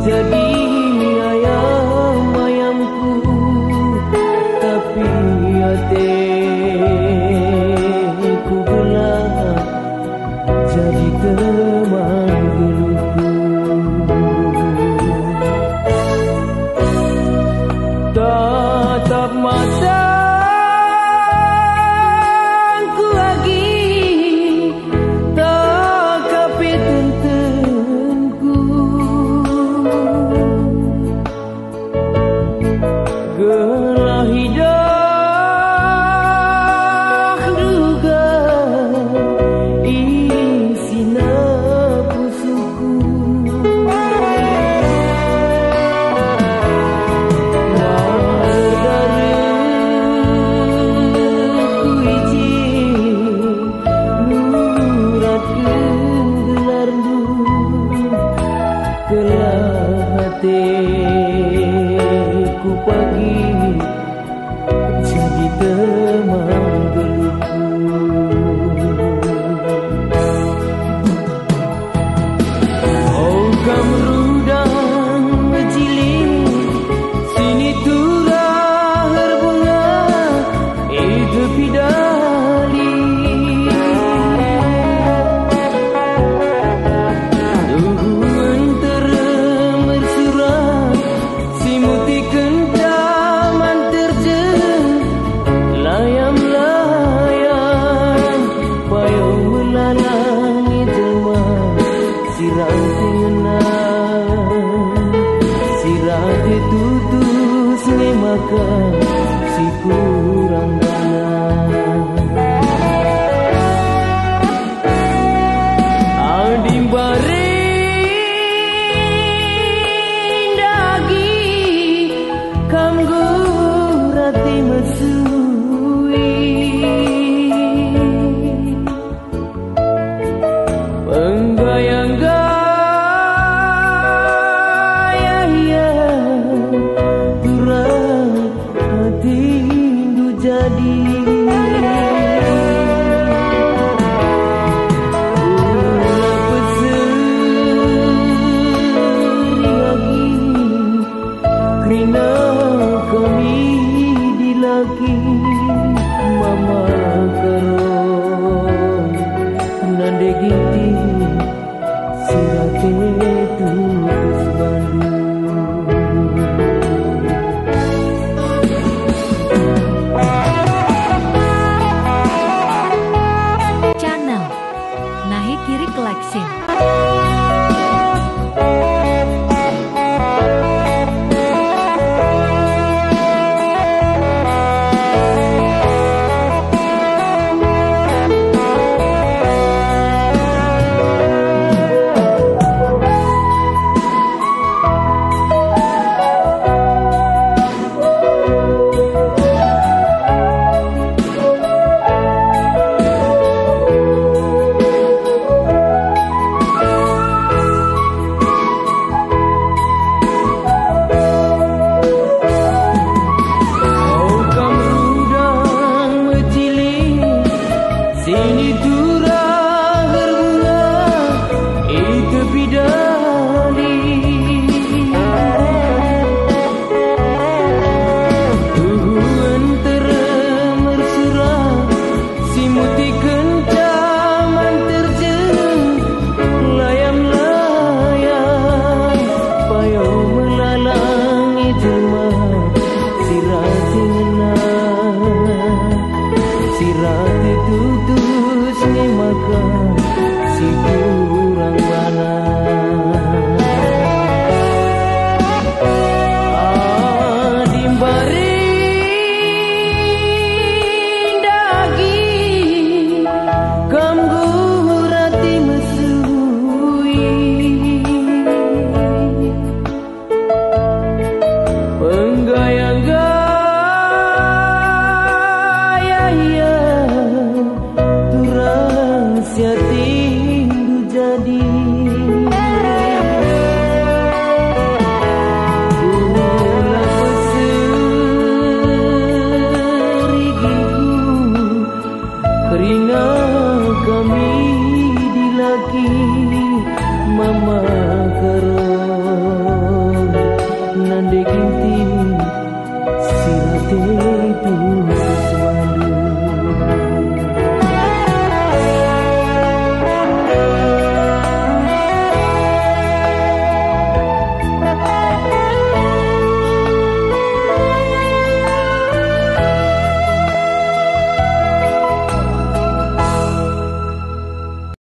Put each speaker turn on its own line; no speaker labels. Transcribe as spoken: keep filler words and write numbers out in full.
jadi ayam-ayamku, tapi hatiku gelap jadi teman geluhku. Tatap mataku lagi, tak kapit tentenku. Gelah hidup duga isi nafsuku. Mardaruku izin nuratkeun gelarmu, gelah hatiku pagi jadi teman geluhku. Oh kamrudang cilik, sini turah berbunga itu pidali. Tuhan termersurat si muti kentaman terjun layam-layam payung melalangi jelma sirah tenang, sirah ditutus ngemakan si kurang dana. Adim baring dagi kam gurati mesui, penggayang-gayang turang hati indu jadi. Ulah peseri lagi, kerana kami dilaki. bikin